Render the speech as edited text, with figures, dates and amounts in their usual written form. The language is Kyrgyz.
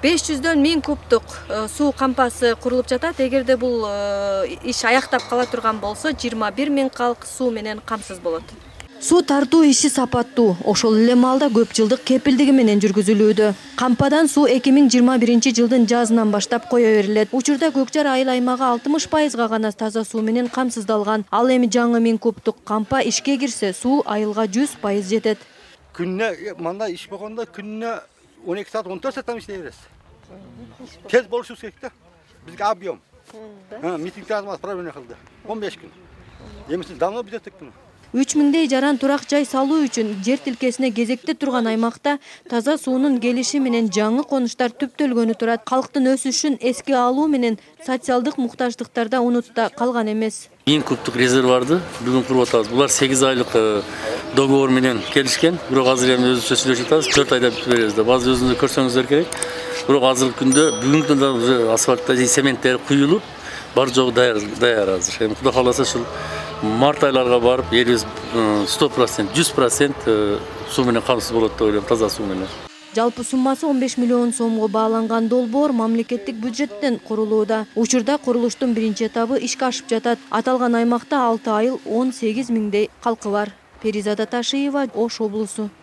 500дөн 1000 кубтук суу кампасы курулуп жатат. Эгерде бул иш аяктап кала турган болсо 21 000 калк суу менен камсыз болот. Суу тартуу иши сапаттуу, ошол эле маалда көп жылдык кепилдиги менен жүргүзүлүүдө. Кампадан суу 2021-жылдын жазынан баштап кое берилет. Учурда Көкжар айыл аймагы 60% гана таза суу менен камсыздалган. Ал эми жаңы 1000 кубтук кампа ишке кирсе, суу айылга 100% жетет. Күнүнө мында иш болгондо күнүнө 12 саат 14 сааттан иштей беребиз. Тез болушу керек да. Бизге объем. Митингде азамат проблема кылды. 15 күн. Эмisi давно бүтөт күн. 3000дей жаран турак жай салуу үчүн жер тилкесине кезекте турган аймакта таза суунун келиши менен жаңы конуштар түптөлгөнү турат. Калктын өсүшүн эске алуу менен социалдык муктаждыктарда унутта калган эмес. 1000 кубтук резервуарды бүгүн куруп атабыз. Булар 8 айлык договор менен келишкен. Бирок азыр эми өзүбүзчө сүйлөшүп атабыз. 4 айда бүтүп беребиз деп. Азыр өзүңүз көрсөңүздөр керек. Бирок азыркы күндө бүгүнкү күндө уже асфальтта цементтер куюлуп, бар жогу даяр азыр. Эми Кудай кааласа ушул март айларга барып, элибиз 100%, 100% суу менен камсыз болот деп ойлойм, таза суу менен. Жалпы суммасы 15 миллион сомго бааланган долбоор мамлекеттик бюджеттен курулууда. Учурда курулуштун биринчи этабы ишке ашып жатат. Аталган аймакта 6 айыл 18 000дей калкы бар. Перизада Ташиева, Ош облусу.